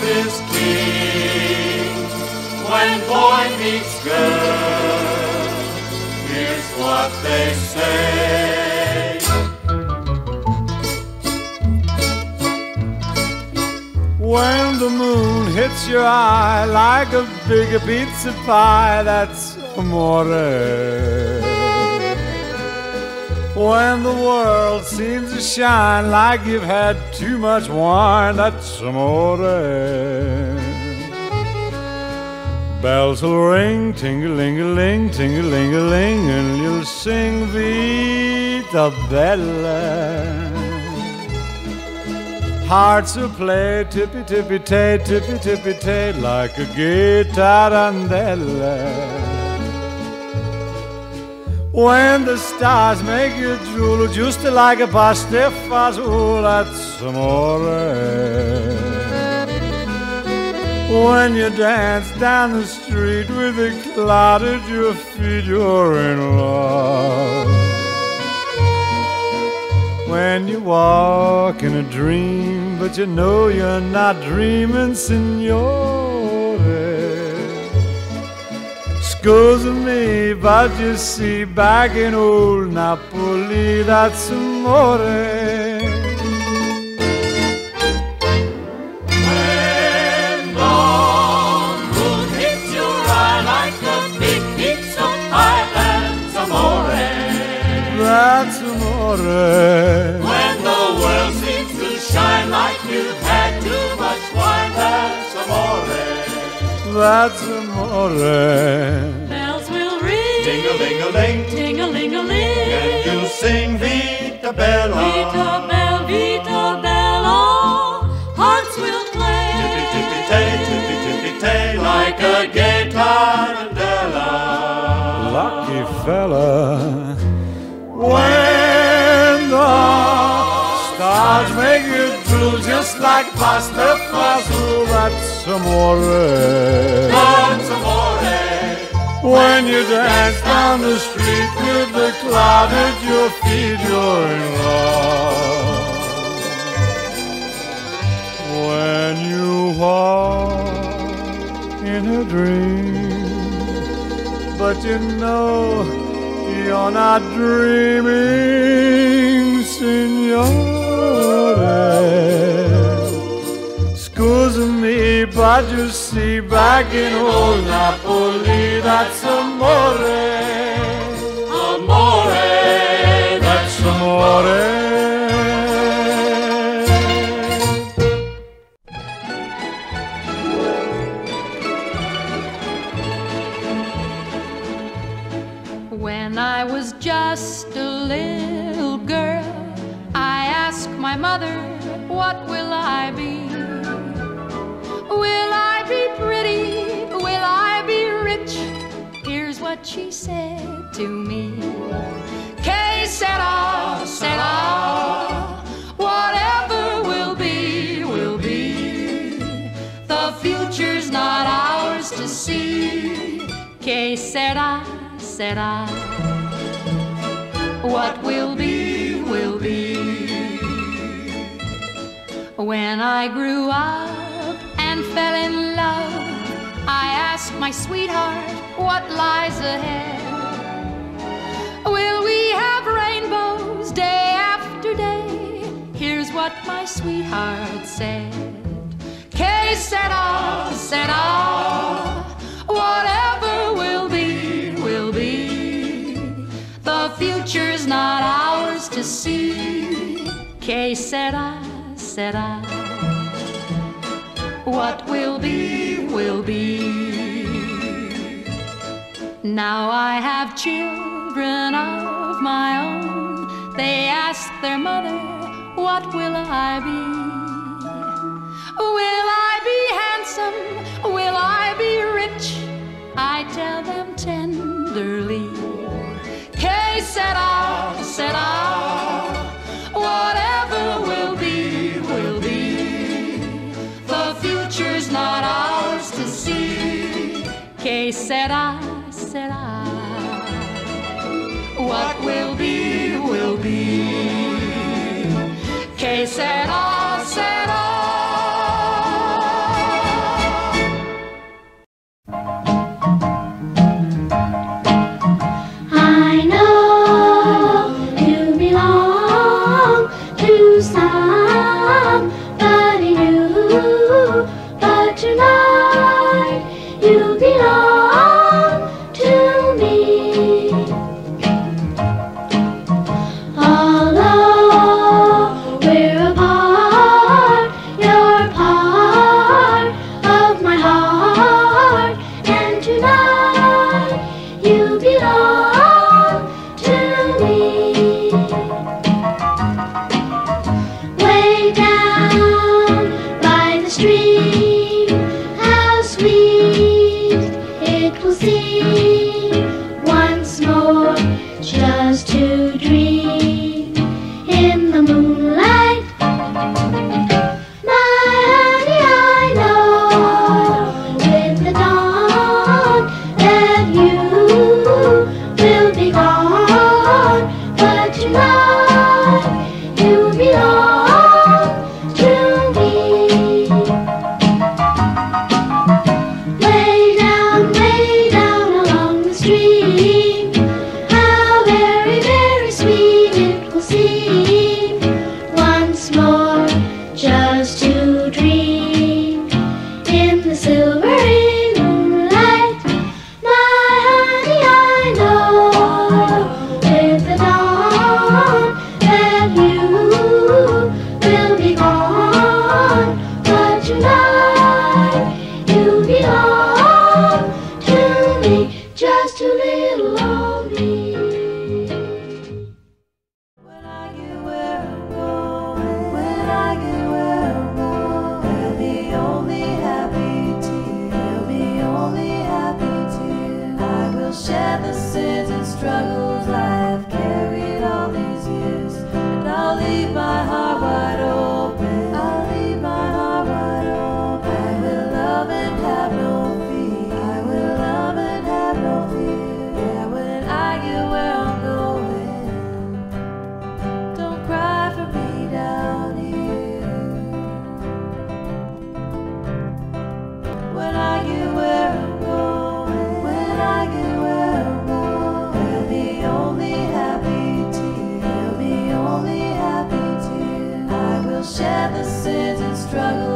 love is king. When boy meets girl, here's what they say. When the moon hits your eye like a big pizza pie, that's amore. When the world seems to shine like you've had too much wine, that's amore. Bells will ring, ting-a-ling-a-ling, ting-a-ling-a-ling, and you'll sing Vita Bella. Hearts will play tippy-tippy-tay, tippy-tippy-tay, like a gay tarantella. When the stars make you drool, just like a pastifazool, that's amore. When you dance down the street with a cloud at your feet, you're in love. When you walk in a dream, but you know you're not dreaming, signore. Scusa me, but you see, back in old Napoli, that's amore. When dawn moon hits your eye like a big pizza pie, that's amore. That's amore. When the world seems to shine like you've had too much wine, that's amore. That's amore. Bells will ring, Ting-a-ling-a-ling, ting-a-ling-a-ling, and you'll sing Vita Bella. Vita Bella, Vita Bella. Hearts will play, Tippy-tippy-tay, tippy-tippy-tay, like a gay tarantella. Lucky fella. When the stars make you drool, just like pasta fazool, that's amore. That's amore. When you dance down the street with the cloud at your feet, you're in love. When you walk in a dream, but you know you're not dreaming, signore. Scusa me, but you see, back in old Napoli, that's amore. Amore, That's amore. When I was just a little girl, I asked my mother, what will I be? Will I be pretty? Will I be rich? Here's what she said to me. Que sera, sera. Whatever will be, will be. The future's not ours to see. Que sera, sera. What will be, will be. When I grew up and fell in love, I asked my sweetheart, what lies ahead? Will we have rainbows day after day? Here's what my sweetheart said. Que sera, sera. Whatever will be, will be. The future's not ours to see. Que sera, sera. What will be, will be. Now I have children of my own. They ask their mother, what will I be? Will I be handsome? Will I be rich? I tell them tenderly. Que sera, sera. Whatever will be, will be. The future's not ours to see. Que sera, sera. What will be, will be. Que sera, sera. Way down by the stream, how sweet it will seem once more just to dream in the moonlight. My honey, I know with the dawn that you will be gone, but tonight you belong to me. Way down along the stream, how very, very sweet it will seem once more just to dream in the silvery moonlight. My honey, I know with the dawn that you will be gone, but tonight you belong to me, just a little lonely. When I get where I'm going, when I get where I'm going, they'll be only happy to, they'll be only happy to. I will share the sins and struggles I have carried all these years, and I'll leave my heart wide open. I'll leave my heart wide open. I will love and have no fear. I will love and have no fear. Yeah, when I get where I'm going, don't cry for me down here. When I get where I'm going, when I get where I'm going, they'll be only happy to, they'll be only happy to. I will share the sins and struggles